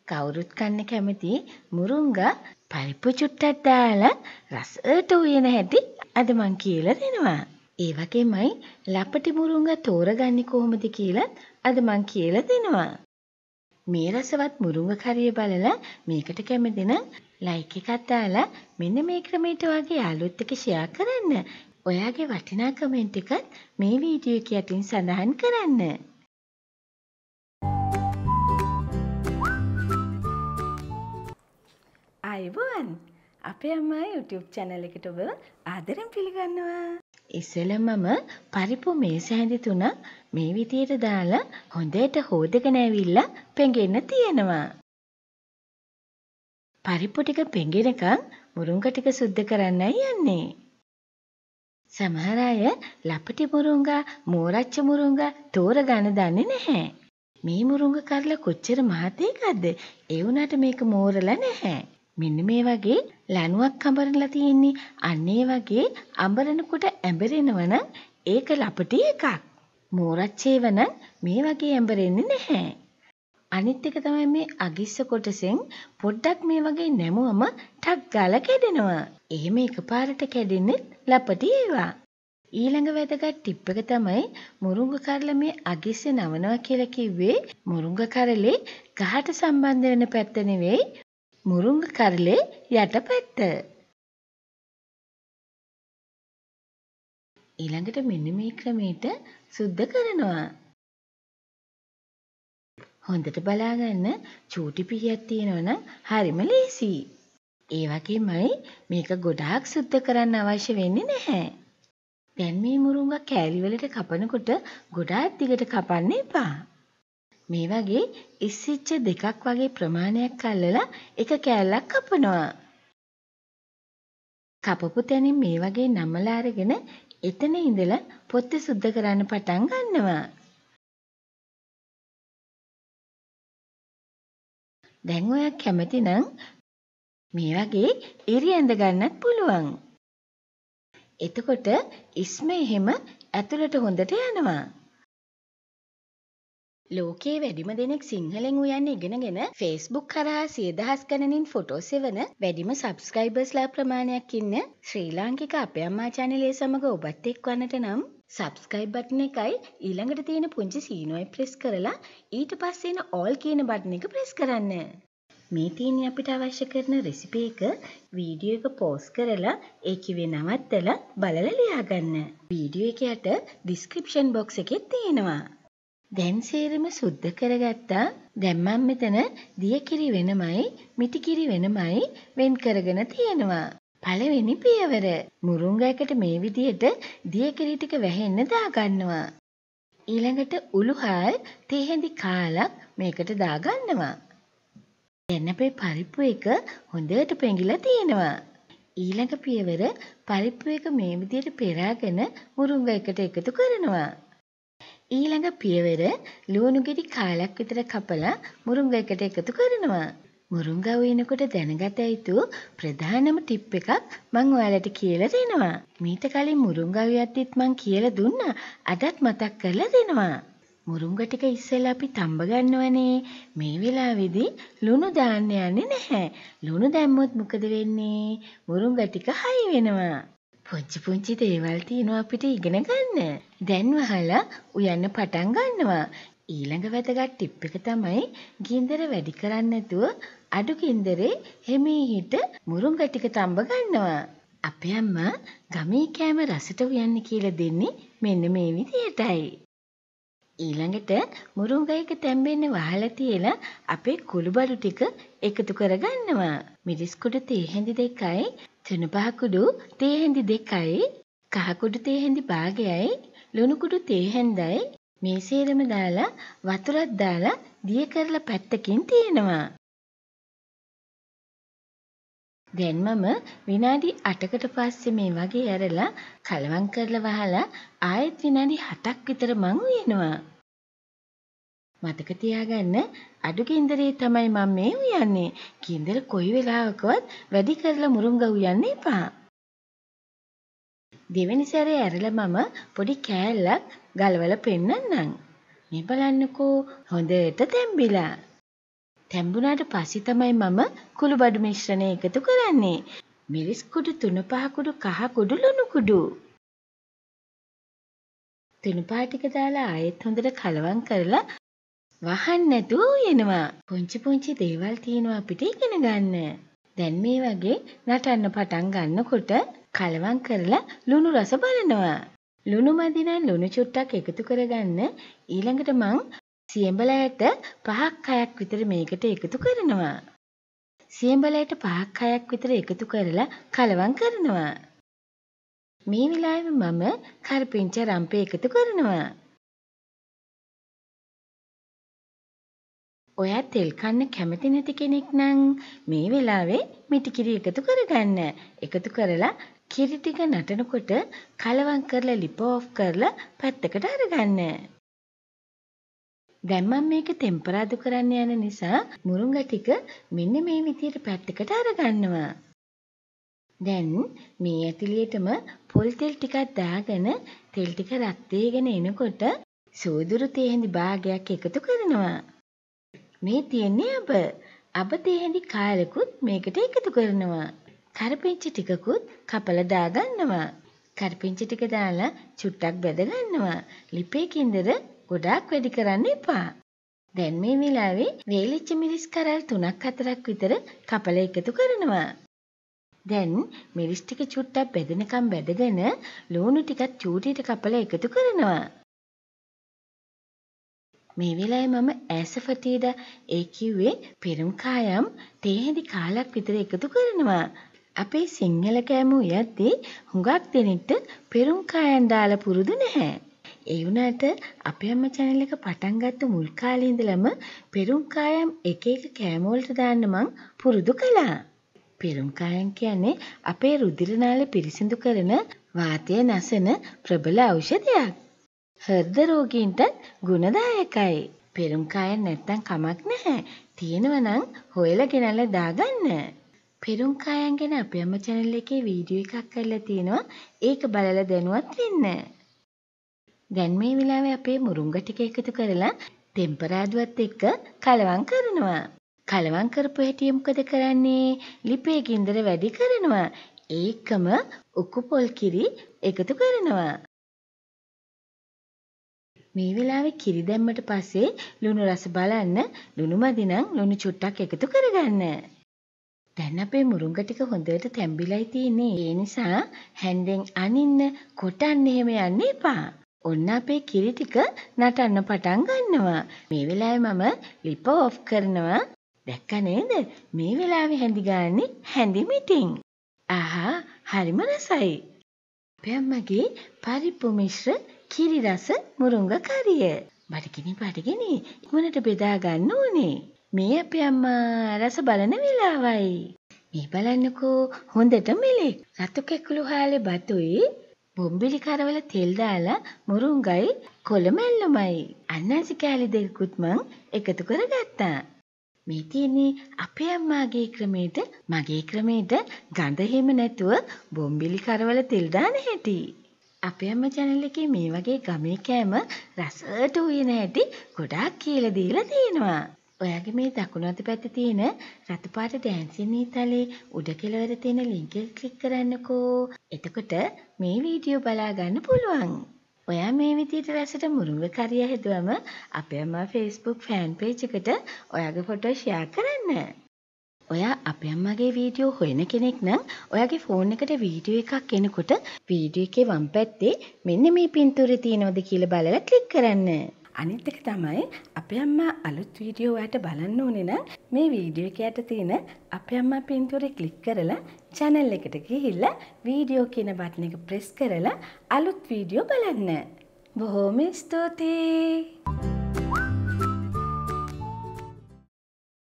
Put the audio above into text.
කවුරුත් කන්න කැමති මුරුංගා පරිප්පු චුට්ටක් දාලා රසට උයන හැටි අද මං කියලා දෙනවා. ඒ වගේමයි ලපටි මුරුංගා තෝරගන්නේ කොහොමද කියලත් අද මං කියලා දෙනවා. මේ රසවත් මුරුංගා කරිය බලලා මේකට කැමති නම් ලයික් එකක් දාලා මෙන්න මේ ක්‍රමයට වගේ යාළුවොත් එක්ක ෂෙයා කරන්න. ඔයාගේ වටිනා කමෙන්ට් එකත් මේ වීඩියෝ එක යටින් සඳහන් කරන්න. අයිබෝන් අපේ අම්මා YouTube channel එකට ඔබ ආදරෙන් පිළිගන්නවා. ඉස්සෙල්ලා මම පරිප්පු මේස හැඳි තුනක් මේ විදියට දාලා හොඳට හොදගෙන ඇවිල්ලා පෙඟෙන්න තියෙනවා. පරිප්පු ටික පෙඟෙනකන් මුරුංගා ටික සුද්ධ කරන්නයි යන්නේ. සමහර අය ලපටි මුරුංගා, මෝරච්ච මුරුංගා තෝරගන්න දන්නේ නැහැ. මේ මුරුංගා කරලා කොච්චර මහත් එකක්ද? ඒ වුණාට මේක මෝරලා නැහැ. මෙන්න මේ වගේ ලණුවක් අඹරලා තියෙන්නේ. අන්න ඒ වගේ අඹරනකොට ඇඹරෙනවනම් ඒක ලපටි එකක්. මෝරච්චේව නම් මේ වගේ ඇඹරෙන්නේ නැහැ. අනිත් එක තමයි මේ අගිස්ස කොටසෙන් පොඩ්ඩක් මේ වගේ නැමුවම ටක් ගාලා කැඩෙනවා. එහෙම එකපාරට කැඩෙන්නේ ලපටි ඒවා. ඊළඟ වැදගත් ටිප් එක තමයි මුරුංගා කරලා මේ අගිස්සේ නවනවා කියලා කිව්වේ මුරුංගා කරලේ ගහට සම්බන්ධ වෙන පැත්ත නෙවෙයි මුරුංගා කරලේ යට පැත්ත. ඊළඟට මෙන්න මේ ක්‍රමයට සුද්ධ කරනවා. හොඳට බලාගන්න චූටි පිහියක් තියෙනවනම් හරිම ලේසි. ඒ වගේමයි මේක ගොඩාක් සුද්ධ කරන්න අවශ්‍ය වෙන්නේ නැහැ. දැන් මේ මුරුංගා කෑලි වලට කපනකොට ගොඩාක් දිගට කපන්න එපා. මේ වගේ ඉස්සිච්ච දෙකක් වගේ ප්‍රමාණයක් අල්ලලා එක කෑල්ලක් කපනවා. කපපු තැනින් මේ වගේ නමලා අරගෙන එතන ඉඳලා පොත්ත සුද්ධ කරන්න පටන් ගන්නවා. දැන් ඔයා කැමති නම් මේ වගේ ඉරි ඇඳ ගන්නත් පුළුවන්. එතකොට ඉස්ම එහෙම ඇතුළට හොඳට යනවා. ලෝකයේ වැඩිම දෙනෙක් සිංහලෙන් උයන්න ඉගෙනගෙන Facebook කරා 100,000 ගණනින් ෆොටෝස් එවන වැඩිම සබ්ස්ක්‍රයිබර්ස්ලා ප්‍රමාණයක් ඉන්න ශ්‍රී ලාංකික අපේ අම්මා channel එක සමග ඔබත් එක්වන්නට නම් subscribe button එකයි ඊළඟට තියෙන පුංචි සීනෝයි press කරලා ඊට පස්සේ එන all කියන button එක press කරන්න. මේ තියෙන්නේ අපිට අවශ්‍ය කරන රෙසිපි එක වීඩියෝ එක pause කරලා ඒ කිව්වේ නවත්තලා බලලා ලියා ගන්න. වීඩියෝ එක යට description box එකේ තියෙනවා. දැන් සේරම සුද්ධ කරගත්තා. දැන් මම මෙතන දියකිරි වෙනමයි මිටිකිරි වෙනමයි වෙන් කරගෙන තියෙනවා. පළවෙනි පියවර මුරුංගායකට මේ විදියට දියකිරි ටික වැහෙන්න දාගන්නවා. ඊළඟට උළුහාල් තේ කාලක් මේකට දාගන්නවා. දැන් අපේ පරිප්පු එක හොඳට පෙඟිලා තියෙනවා. ඊළඟ පියවර පරිප්පු එක මේ විදියට පෙරාගෙන මුරුංගා එකට එකතු කරනවා. ඊළඟ පියවර ලුණු ගෙඩි කාලක් විතර කපලා මුරුංගා එකට එකතු කරනවා. මුරුංගා උයනකොට දැනගත යුතු ප්‍රධානම ටිප් එකක් මම ඔයාලට කියලා දෙනවා. මීට කලින් මුරුංගා උයද්දිත් මම කියලා දුන්නා. අදත් මතක් කරලා දෙනවා. මුරුංගා ටික ඉස්සෙල්ලා අපි තඹ ගන්නවනේ. මේ වෙලාවේදී ලුණු දාන්න යන්නේ නැහැ. ලුණු දැම්මොත් මොකද වෙන්නේ? මුරුංගා ටික හයි වෙනවා. පුංචි පුංචි දේවල් තියෙනවා අපිට ඉගෙන ගන්න. දැන් වහලා උයන්න පටන් ගන්නවා. ඊළඟ වැදගත් ටිප් එක තමයි ගින්දර වැඩි කරන්නේ නැතුව අඩු ගින්දරේ හිමීහිට මුරුංගා ටික තඹ ගන්නවා. අපේ අම්මා ගමේ කෑම රසට උයන්න කියලා දෙන්නේ මෙන්න මේ විදියටයි. ඊළඟට මුරුංගා එක තැම්බෙන්න වහලා තියලා අපේ කුළුබඩු ටික එකතු කරගන්නවා. මිරිස් කුඩු තේ හැඳි 2යි, තුනුපහ කුඩු තේ හැඳි 2යි, කහ කුඩු තේ හැඳි භාගයයි, ලුණු කුඩු තේ හැඳයි මේ සේරම දාලා වතුරක් දාලා දිය කරලා පැත්තකින් තියෙනවා. දැන් මම විනාඩි 8කට පස්සේ මේ වගේ ඇරලා කලවම් කරලා වහලා ආයෙත් විනාඩි 7ක් විතර මං උයනවා. මතක තියාගන්න අඩු ගින්දරේ තමයි මම මේ උයන්නේ. ගින්දර කොයි වෙලාවකවත් වැඩි කරලා මුරුංගා උයන්න එපා. දෙවෙනි සැරේ ඇරලා මම පොඩි කෑල්ලක් ගලවලා පෙන්නන්නම්. මේ බලන්නකෝ හොඳට තැම්බිලා. තැඹුණාට පස්සේ තමයි මම කුළු බඩු මිශ්‍රණය එකතු කරන්නේ. මිරිස් කුඩු 3-5 කුඩු, කහ කුඩු, ලුණු කුඩු. තුනුපා ටික දාලා ආයෙත් හොඳට කලවම් කරලා වහන්න නැතුව උයනවා. පුංචි දේවල් තියෙනවා අපිට ඉගෙන ගන්න. දැන් මේ වගේ නටන්න පටන් ගන්නකොට කලවම් කරලා ලුණු රස බලනවා. ලුණු මදි නම් ලුණු චුට්ටක් එකතු කරගන්න. ඊළඟට මං සියඹලයට 5-6ක් විතර මේකට එකතු කරනවා. සියඹලයට 5-6ක් විතර එකතු කරලා කලවම් කරනවා. මේ වෙලාවේ මම කරපිංච රම්පේ එකතු කරනවා. ඔයා තෙල් කන්න කැමති නැති කෙනෙක් නම් මේ වෙලාවේ මිටිකිරි එකතු කරගන්න. එකතු කරලා කිරි ටික නටනකොට කලවම් කරලා ලිප ඔෆ් කරලා පැත්තකට අරගන්න. දැන් මම මේක ටෙම්පරාදු කරන්න යන නිසා මුරුංගා ටික මෙන්න මේ විදිහට පැත්තකට අරගන්නවා. දැන් මේ ඇතිලියටම පොල් තෙල් ටිකක් දාගෙන තෙල් ටික රත් වෙගෙන එනකොට සෝදුරු තේහෙඳි භාගයක් එකතු කරනවා. මේ තියෙන්නේ අබ තේහෙඳි කාලෙකුත් මේකට එකතු කරනවා. කරපිංච ටිකකුත් කපලා දාගන්නවා. කරපිංච ටික දාලා චුට්ටක් බෙද ගන්නවා. ලිපේ කින්දර ගොඩාක් වැඩි කරන්න එපා. දැන් මේ වෙලාවේ වේලිච්ච මිරිස් කරල් 3-4ක් විතර කපලා එකතු කරනවා. දැන් මිරිස් ටික චුට්ටක් බෙදෙනකම් බෙදගෙන ලුණු ටිකක් චූටියට කපලා එකතු කරනවා. මේ වෙලාවේ මම ඇසෆටීඩ ඒ කිව්වේ පෙරුම් කායම් තේහෙදි කාලක් විතර එකතු කරනවා. අපේ සිංහල කෑම උයද්දී හුඟක් දෙනෙක්ට පෙරුම් කායම් දාලා පුරුදු නැහැ. ඒ වුණාට අපේ අම්මා channel එක පටන් ගත්ත මුල් කාලේ ඉඳලම පෙරුම් කායම් එක කෑම වලට දාන්න මං පුරුදු කළා. පෙරුම් කායම් කියන්නේ අපේ රුධිර නාලය පිරිසිදු කරන වාතය නැසෙන ප්‍රබල ඖෂධයක්. හෘද රෝගීන්ට ගුණදායකයි. පෙරුම් කායම් නැත්තම් කමක් නැහැ. තියෙනවා නම් හොයලා ගෙනල්ලා දාගන්න. පෙරුම් කායම් ගැන අපේ අම්මා channel එකේ වීඩියෝ එකක් කරලා තියෙනවා. ඒක බලලා දැනුවත් වෙන්න. දැන් මේ වෙලාවේ අපේ මුරුංගා ටික එකතු කරලා ටෙම්පරාදුවත් එක්ක කලවම් කරනවා. කලවම් කරපු හැටි මොකද කරන්නේ? ලිපේ ගින්දර වැඩි කරනවා. ඒකම උකු පොල් කිරි එකතු කරනවා. මේ වෙලාවේ කිරි දැම්මට පස්සේ ලුණු රස බලන්න. ලුණු මදි නම් ලුණු චුට්ටක් එකතු කරගන්න. දැන් අපේ මුරුංගා ටික හොඳට තැම්බිලායි තියෙන්නේ. ඒ නිසා හැන්දෙන් අනින්න කොටන්න එහෙම යන්න එපා. ඔන්න අපේ කිරි ටික නටන්න පටන් ගන්නවා. මේ වෙලාවේ මම ලිප ඔෆ් කරනවා. දැක්ක නේද? මේ වෙලාවේ හැඳි ගන්නේ හැඳි මිටින්. ආහා හරිම රසයි. අපේ අම්මගේ පරිප්පු මිශ්‍ර කිරි රස මුරුංගා කරිය. බඩගිනි ඉක්මනට බෙදා ගන්න ඕනේ. මේ අපේ අම්මා රස බලන වෙලාවයි. මේ බලන්නකෝ හොඳට මෙලෙක්. රතු කෙකුළු හාලේ බතුයි බොම්බිලි කරවල තෙල් දාලා මුරුංගයි කොළමැල්ලමයි අන්නාසි කෑලි දෙකකුත් මං එකතු කරගත්තා. මේ තියෙන්නේ අපේ අම්මාගේ ක්‍රමයට මගේ ක්‍රමයට ගඳ හිම නැතුව බොම්බිලි කරවල තෙල් දාන හැටි. අපේ අම්මා channel එකේ මේ වගේ ගමේ කෑම රසට උයන හැටි ගොඩාක් කියලා දීලා තියෙනවා. ඔයාගේ මේ දකුණු අත පැත්තේ තියෙන රතු පාට ඩෑන්සින් නීතලේ උඩ කෙළවර තියෙන ලින්ක් එක ක්ලික් කරන්නකෝ. එතකොට මේ වීඩියෝ බලා ගන්න පුළුවන්. ඔයා මේ විදිහට රසට මුරුංගා කරිය හැදුවම අපේ අම්මා Facebook fan page එකට ඔයාගේ ෆොටෝ ෂෙයා කරන්න. ඔයා අපේ අම්මාගේ වීඩියෝ හොයන කෙනෙක් නම් ඔයාගේ ෆෝන් එකට වීඩියෝ එකක් එනකොට වීඩියෝ එකේ වම් පැත්තේ මෙන්න මේ පින්තූරේ තියෙනවද කියලා බලලා ක්ලික් කරන්න. අනිත් එක තමයි අපේ අම්මා අලුත් වීඩියෝ ඔයාලට බලන්න ඕනේ නම් මේ වීඩියෝ එක යට තියෙන අපේ අම්මා පින්තූරේ ක්ලික් කරලා channel එකට ගිහිල්ලා වීඩියෝ කියන බටන් එක ප්‍රෙස් කරලා අලුත් වීඩියෝ බලන්න. බොහොම ස්තුතියි.